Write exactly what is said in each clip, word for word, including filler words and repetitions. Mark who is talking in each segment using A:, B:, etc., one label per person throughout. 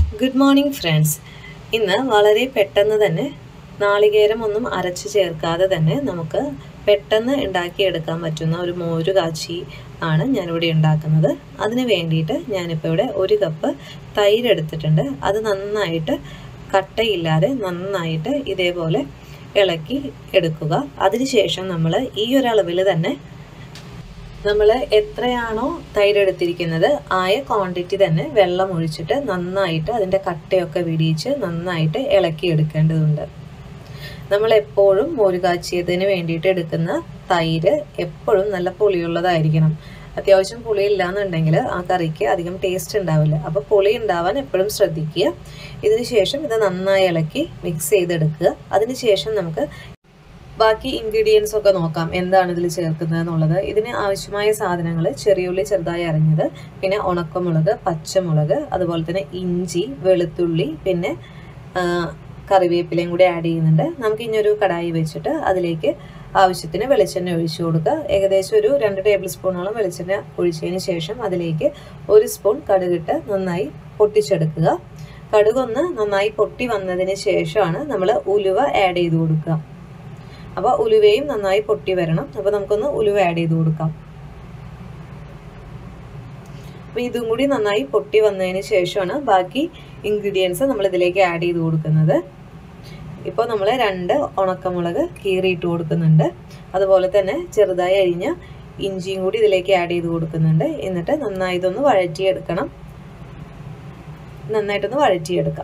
A: Good morning friends. ഇന്ന് വളരെ പെട്ടെന്ന് തന്നെ നാളികേരം ഒന്നും അരച്ചു ചേർക്കാതെ തന്നെ നമുക്ക് പെട്ടെന്ന് ഉണ്ടാക്കി എടുക്കാൻ പറ്റുന്ന ഒരു മോര് കാച്ചി ആണ് ഞാൻ ഇവിടെ ഉണ്ടാക്കുന്നത്. അതിനു വേണ്ടിയിട്ട് ഞാൻ ഇപ്പോൾ ഇവിടെ ഒരു കപ്പ് തൈര് എടുത്തിട്ടുണ്ട്. അത് നന്നായിട്ട് കട്ടയില്ലാതെ നന്നായിട്ട് ഇതേപോലെ ഇളക്കി എടുക്കുക. അതിനുശേഷം നമ്മൾ ഈ ഒരു അളവിൽ തന്നെ നമ്മൾ എത്രയാണോ തൈര് എടുത്തിരിക്കുന്നത് ആയ ക്വാണ്ടിറ്റി തന്നെ വെള്ളം ഒഴിച്ചിട്ട് നന്നായിട്ട് അതിൻ്റെ കട്ടയൊക്കെ വിടിയിച്ച് നന്നായിട്ട് ഇളക്കി എടുക്കേണ്ടതുണ്ട്. നമ്മൾ എപ്പോഴും മോര് കാച്ചിയതിന് വേണ്ടിയിട്ട് എടുക്കുന്ന തൈര് എപ്പോഴും നല്ല പുളിയുള്ളതായിരിക്കണം. അത്യാവശ്യം പുളി ഇല്ലാന്നുണ്ടെങ്കിൽ ആ കറിക്ക് അധികം ടേസ്റ്റ് ഉണ്ടാവില്ല. അപ്പോൾ പുളി ഉണ്ടാവാൻ എപ്പോഴും ശ്രദ്ധിക്കുക. ഇതിന് ശേഷം ഇത് നന്നായി ഇളക്കി മിക്സ് ചെയ്തെടുക്കുക. അതിന് ശേഷം നമുക്ക് ബാക്കി ഇൻഗ്രീഡിയൻസ് ഒക്കെ നോക്കാം എന്താണ് ഇതിൽ ചേർക്കുന്നത് എന്നുള്ളത്. ഇതിന് ആവശ്യമായ സാധനങ്ങൾ ചെറിയുള്ളി ചെറുതായി അരിഞ്ഞത്, പിന്നെ ഉണക്കമുളക്, പച്ചമുളക്, അതുപോലെ തന്നെ ഇഞ്ചി, വെളുത്തുള്ളി, പിന്നെ കറിവേപ്പിലയും കൂടി ആഡ് ചെയ്യുന്നുണ്ട്. നമുക്ക് ഇനി ഒരു കടായി വെച്ചിട്ട് അതിലേക്ക് ആവശ്യത്തിന് വെളിച്ചെണ്ണ ഒഴിച്ചു കൊടുക്കുക. ഏകദേശം ഒരു രണ്ട് ടേബിൾ സ്പൂണോളം വെളിച്ചെണ്ണ ഒഴിച്ചതിന് ശേഷം അതിലേക്ക് ഒരു സ്പൂൺ കടുകിട്ട് നന്നായി പൊട്ടിച്ചെടുക്കുക. കടുകൊന്ന് നന്നായി പൊട്ടി വന്നതിന് ശേഷമാണ് നമ്മൾ ഉലുവ ആഡ് ചെയ്ത് കൊടുക്കുക. അപ്പോൾ ഉലുവയും നന്നായി പൊട്ടി വരണം. അപ്പോൾ നമുക്കൊന്ന് ഉലുവ ആഡ് ചെയ്ത് കൊടുക്കാം. അപ്പോൾ ഇതും കൂടി നന്നായി പൊട്ടി വന്നതിന് ശേഷമാണ് ബാക്കി ഇൻഗ്രീഡിയൻസ് നമ്മൾ ഇതിലേക്ക് ആഡ് ചെയ്ത് കൊടുക്കുന്നത്. ഇപ്പോൾ നമ്മൾ രണ്ട് ഉണക്കമുളക് കീറിയിട്ട് കൊടുക്കുന്നുണ്ട്. അതുപോലെ തന്നെ ചെറുതായി അരിഞ്ഞ ഇഞ്ചിയും കൂടി ഇതിലേക്ക് ആഡ് ചെയ്ത് കൊടുക്കുന്നുണ്ട്. എന്നിട്ട് നന്നായി ഇതൊന്ന് വഴറ്റിയെടുക്കണം. നന്നായിട്ടൊന്ന് വഴറ്റിയെടുക്കാം.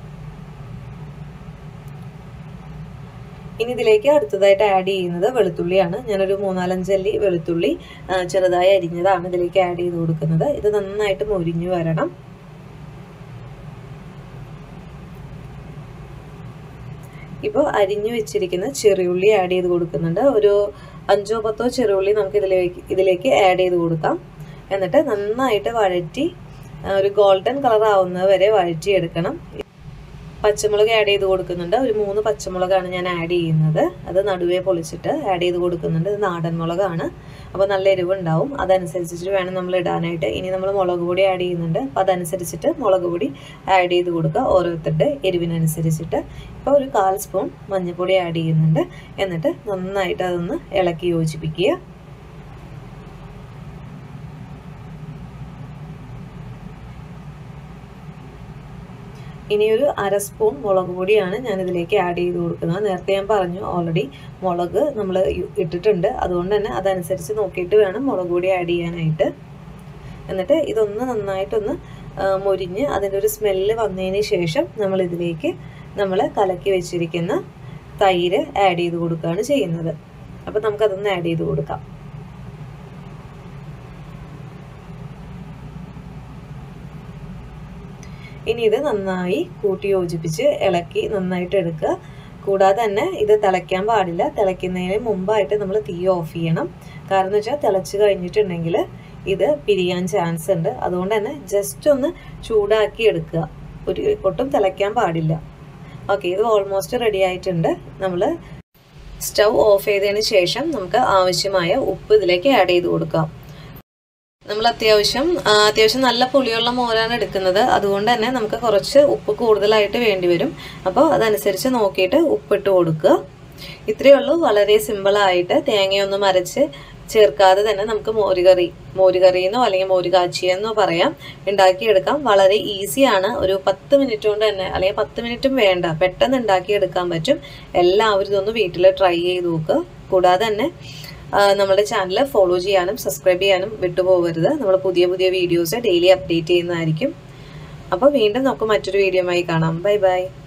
A: ഇനി ഇതിലേക്ക് അടുത്തതായിട്ട് ആഡ് ചെയ്യുന്നത് വെളുത്തുള്ളിയാണ്. ഞാനൊരു മൂന്നാലഞ്ചല്ലി വെളുത്തുള്ളി ചെറുതായി അരിഞ്ഞതാണ് ഇതിലേക്ക് ആഡ് ചെയ്ത് കൊടുക്കുന്നത്. ഇത് നന്നായിട്ട് മൊരിഞ്ഞു വരണം. ഇപ്പോൾ അരിഞ്ഞു വെച്ചിരിക്കുന്ന ചെറിയുള്ളി ആഡ് ചെയ്ത് കൊടുക്കുന്നുണ്ട്. ഒരു അഞ്ചോ പത്തോ ചെറിയുള്ളി നമുക്ക് ഇതിലേക്ക് ഇതിലേക്ക് ആഡ് ചെയ്ത് കൊടുക്കാം. എന്നിട്ട് നന്നായിട്ട് വഴറ്റി ഒരു ഗോൾഡൻ കളർ ആവുന്നത് വരെ വഴറ്റിയെടുക്കണം. പച്ചമുളക് ആഡ് ചെയ്ത് കൊടുക്കുന്നുണ്ട്. ഒരു മൂന്ന് പച്ചമുളകാണ് ഞാൻ ആഡ് ചെയ്യുന്നത്. അത് നടുവേ പൊളിച്ചിട്ട് ആഡ് ചെയ്ത് കൊടുക്കുന്നുണ്ട്. ഇത് നാടൻ മുളകാണ്. അപ്പോൾ നല്ല എരിവുണ്ടാവും. അതനുസരിച്ചിട്ട് വേണം നമ്മൾ ഇടാനായിട്ട്. ഇനി നമ്മൾ മുളക് പൊടി ആഡ് ചെയ്യുന്നുണ്ട്. അപ്പോൾ അതനുസരിച്ചിട്ട് മുളക് പൊടി ആഡ് ചെയ്ത് കൊടുക്കുക, ഓരോരുത്തരുടെ എരിവിനനുസരിച്ചിട്ട്. ഇപ്പോൾ ഒരു കാൽ സ്പൂൺ മഞ്ഞൾപ്പൊടി ആഡ് ചെയ്യുന്നുണ്ട്. എന്നിട്ട് നന്നായിട്ട് അതൊന്ന് ഇളക്കി യോജിപ്പിക്കുക. ഇനിയൊരു അര സ്പൂൺ മുളക് പൊടിയാണ് ഞാൻ ഇതിലേക്ക് ആഡ് ചെയ്ത് കൊടുക്കുന്നത്. നേരത്തെ ഞാൻ പറഞ്ഞു ഓൾറെഡി മുളക് നമ്മൾ ഇട്ടിട്ടുണ്ട്. അതുകൊണ്ട് തന്നെ അതനുസരിച്ച് നോക്കിയിട്ട് വേണം മുളക് പൊടി ആഡ് ചെയ്യാനായിട്ട്. എന്നിട്ട് ഇതൊന്ന് നന്നായിട്ടൊന്ന് മൊരിഞ്ഞ് അതിൻ്റെ ഒരു സ്മെല്ല് വന്നതിന് ശേഷം നമ്മൾ ഇതിലേക്ക് നമ്മൾ കലക്കി വെച്ചിരിക്കുന്ന തൈര് ആഡ് ചെയ്ത് കൊടുക്കുകയാണ് ചെയ്യുന്നത്. അപ്പോൾ നമുക്കതൊന്ന് ആഡ് ചെയ്ത് കൊടുക്കാം. ഇനി ഇത് നന്നായി കൂട്ടി യോജിപ്പിച്ച് ഇളക്കി നന്നായിട്ട് എടുക്കുക. കൂടാതെ തന്നെ ഇത് തിളയ്ക്കാൻ പാടില്ല. തിളയ്ക്കുന്നതിന് മുമ്പായിട്ട് നമ്മൾ തീ ഓഫ് ചെയ്യണം. കാരണം എന്ന് വെച്ചാൽ തിളച്ച് കഴിഞ്ഞിട്ടുണ്ടെങ്കിൽ ഇത് പിരിയാൻ ചാൻസ് ഉണ്ട്. അതുകൊണ്ട് തന്നെ ജസ്റ്റ് ഒന്ന് ചൂടാക്കി എടുക്കുക. ഒരു ഒട്ടും തിളയ്ക്കാൻ പാടില്ല. ഓക്കെ, ഇത് ഓൾമോസ്റ്റ് റെഡി ആയിട്ടുണ്ട്. നമ്മൾ സ്റ്റൗ ഓഫ് ചെയ്തതിന് ശേഷം നമുക്ക് ആവശ്യമായ ഉപ്പ് ഇതിലേക്ക് ആഡ് ചെയ്ത് കൊടുക്കാം. നമ്മൾ അത്യാവശ്യം അത്യാവശ്യം നല്ല പുളിയുള്ള മോരാണ് എടുക്കുന്നത്. അതുകൊണ്ട് തന്നെ നമുക്ക് കുറച്ച് ഉപ്പ് കൂടുതലായിട്ട് വേണ്ടി വരും. അപ്പോൾ അതനുസരിച്ച് നോക്കിയിട്ട് ഉപ്പിട്ട് കൊടുക്കുക. ഇത്രയേ ഉള്ളൂ. വളരെ സിമ്പിളായിട്ട് തേങ്ങയൊന്നും അരച്ച് ചേർക്കാതെ തന്നെ നമുക്ക് മോരുകറി മോരുകറി എന്നോ അല്ലെങ്കിൽ മോര് കാച്ചിയെന്നോ പറയാം ഉണ്ടാക്കിയെടുക്കാം. വളരെ ഈസിയാണ്. ഒരു പത്ത് മിനിറ്റ് കൊണ്ട് തന്നെ, അല്ലെങ്കിൽ പത്ത് മിനിറ്റും വേണ്ട, പെട്ടെന്ന് ഉണ്ടാക്കിയെടുക്കാൻ പറ്റും. എല്ലാവരും ഇതൊന്ന് വീട്ടിൽ ട്രൈ ചെയ്ത് നോക്കുക. കൂടാതെ തന്നെ നമ്മുടെ ചാനൽ ഫോളോ ചെയ്യാനും സബ്സ്ക്രൈബ് ചെയ്യാനും വിട്ടുപോകരുത്. നമ്മൾ പുതിയ പുതിയ വീഡിയോസ് ഡെയിലി അപ്ഡേറ്റ് ചെയ്യുന്നതായിരിക്കും. അപ്പോൾ വീണ്ടും നമുക്ക് മറ്റൊരു വീഡിയോയുമായി കാണാം. Bye by.